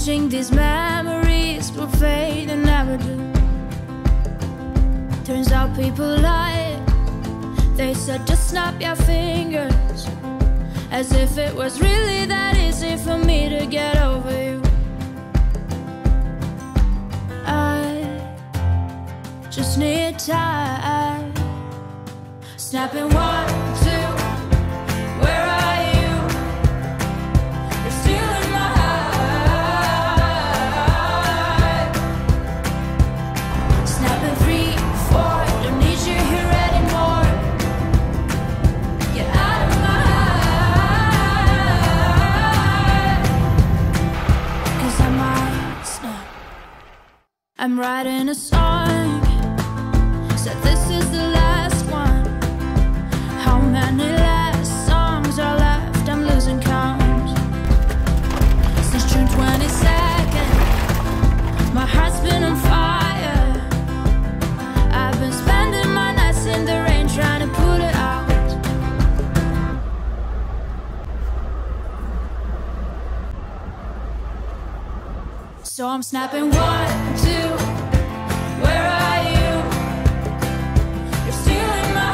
Wishing these memories will fade and never do. Turns out people lie. They said just snap your fingers, as if it was really that easy for me to get over you. I just need time. Snapping 1, 2, where are you? You're still in my heart. Snapping 3, 4, don't need you here anymore. Get out of my heart. 'Cause I might snap. I'm writing a song, said this is the last one. How many last songs are left? I'm losing count. Since June 22nd, my heart's been on fire. I've been spending my nights in the rain trying to put it out. So I'm snapping 1, 2, where are you? You're still in my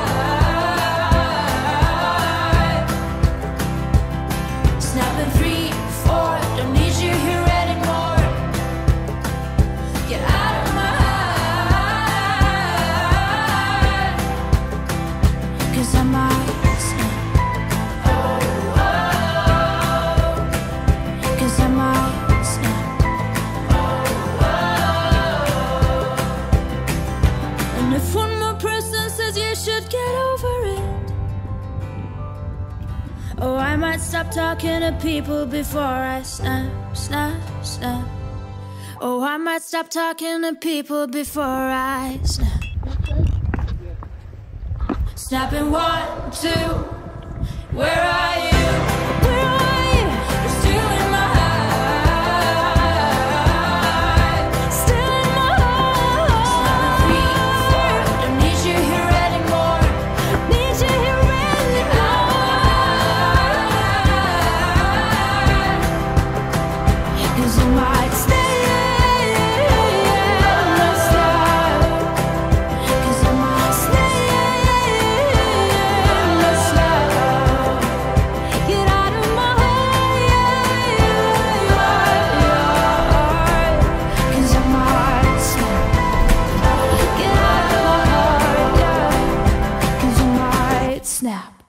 heart. Snapping 3, 4, don't need you here anymore. Get out of my heart. 'Cause I might snap. Oh, oh. 'Cause I might snap. And if one more person says you should get over it, oh, I might stop talking to people before I snap, snap, snap. Oh, I might stop talking to people before I snap. Snapping 1, 2, where are you? Where are you? You're still in my heart. Still in my heart. Snapping 3, 4, don't need you here anymore. Need you here anymore. 'Cause I might stay. Cause I might stay. Get out of my heart. 'Cause I might snap. Get out of my heart, yeah. 'Cause I might snap.